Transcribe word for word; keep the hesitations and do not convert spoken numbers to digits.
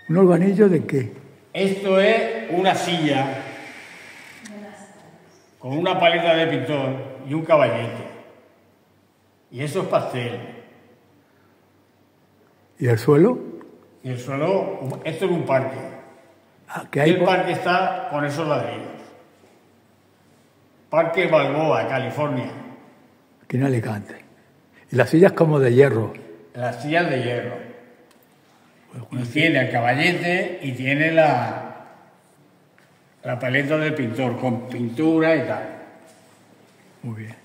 ¿Un organillo de qué? Esto es una silla con una paleta de pintor y un caballete. Y eso es pastel. ¿Y el suelo? Y el suelo, esto es un parque. Ah, ¿qué Y hay el por- parque está con esos ladrillos. Parque Balboa, California. Aquí en Alicante. Y las sillas como de hierro. Las sillas de hierro. Y tiene el caballete y tiene la, la paleta del pintor con pintura y tal. Muy bien.